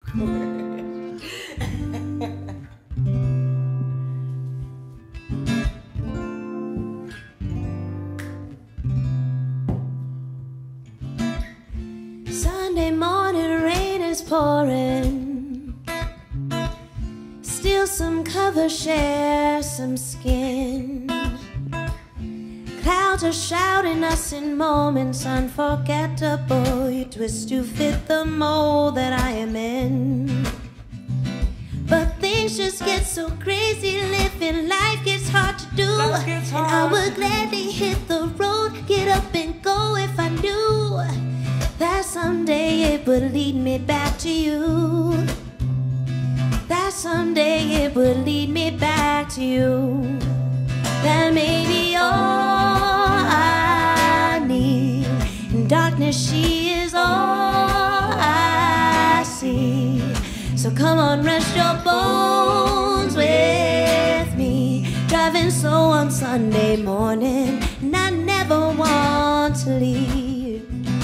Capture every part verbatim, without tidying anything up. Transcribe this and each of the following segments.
Sunday morning, rain is pouring. Steal some cover, share some skin. Clouds are shouting us in moments unforgettable. You twist to fit the mold that I am in. But things just get so crazy, living life gets hard to do. And I would gladly hit the road, get up and go if I knew that someday it would lead me back to you. That someday it would lead me back to you. That may be all I need. In darkness she is all I see. So come on, rest your bones with me. Driving slow on Sunday morning, and I never want to leave.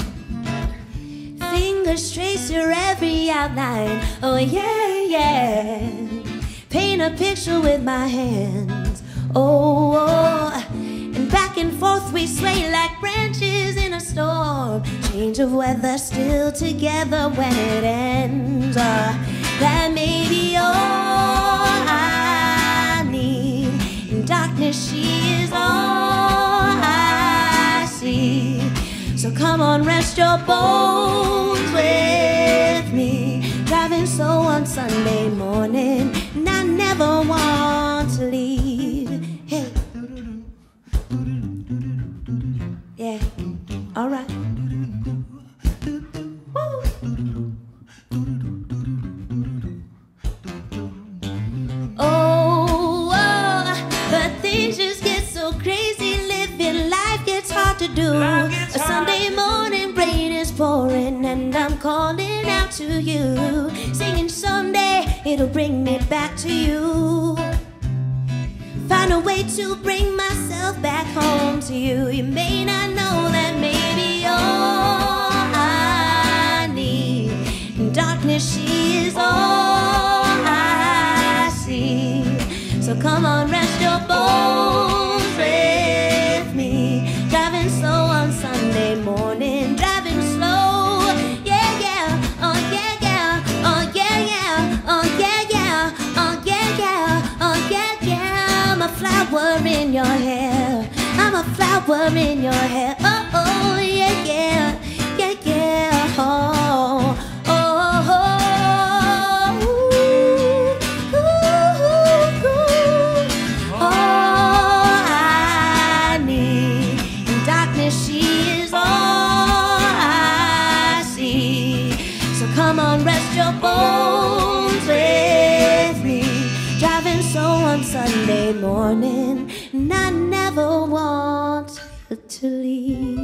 Fingers trace your every outline, oh yeah, yeah. Paint a picture with my hands, oh, oh. And back and forth we sway like branches in a storm. Change of weather, still together when it ends. uh, That may be all I need. In darkness she is all I see. So come on, rest your bones with me. Driving slow on Sunday morning, and I never want to leave. Hey, yeah, all right. Woo. Oh, oh, but things just get so crazy. Living life gets hard to do. A Sunday morning, rain is pouring, and I'm calling out to you, singing someday it'll bring me back to you. Find a way to bring myself back home to you. You may not know that maybe all I need. In darkness she is all I see. So come on, rest your bones with me. Driving slow on Sunday morning, driving slow, yeah, yeah, oh yeah, yeah, oh yeah, yeah, oh yeah, yeah, oh yeah, yeah, oh yeah, yeah. I'm a flower in your hair, I'm a flower in your hair, oh, oh, yeah, yeah, yeah, yeah, oh, oh, oh, ooh, ooh, ooh. All I need. In darkness she is all I see. So come on, rest your bones with me. Driving slow on Sunday morning, and I never want to leave.